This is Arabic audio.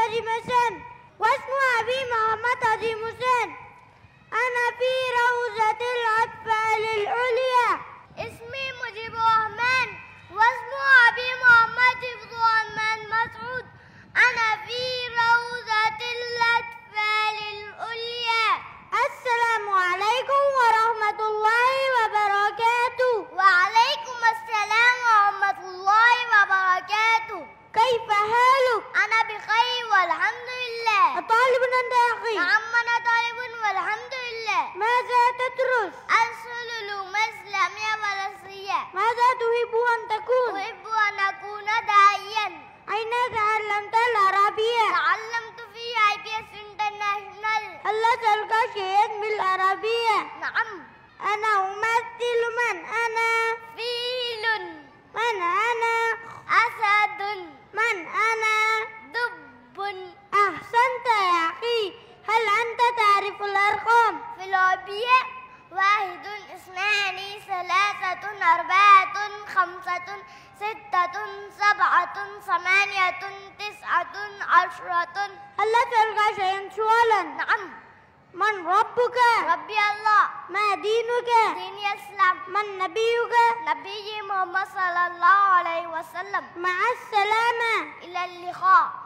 كريم حسن واسم أبي محمد عظيم حسين. أنا في روضة الأطفال العليا. اسمي مجيب الرحمن واسم أبي محمد حفظ الرحمن مسعود. أنا في روضة الأطفال العليا. السلام عليكم ورحمة الله وبركاته. وعليكم السلام ورحمة الله وبركاته. كيف حالك؟ أنا بخير والحمد لله. أطالب أنت يا أخي؟ نعم أنا طالب والحمد لله. ماذا تدرس؟ العلوم الإسلامية والسياسية. ماذا تحب أن تكون؟ أحب أن أكون داعيا. أين تعلمت العربية؟ تعلمت في IPS Internatioal. هل سألك شيئا بالعربية؟ نعم. أنا أمثل من أنا؟ فيل. من أنا؟ أسد. من أنا؟ دب. أحسنت يا أخي. هل أنت تعرف الأرقام؟ في العربية 1 2 3 4 5 6 7 8 9 10. هل سألك شيئا سؤالا؟ نعم. من ربك؟ ربي الله. ما دينك؟ ديني الإسلام. من نبيك؟ نبي محمد صلى الله عليه وسلم. مع السلامة. إلى اللقاء.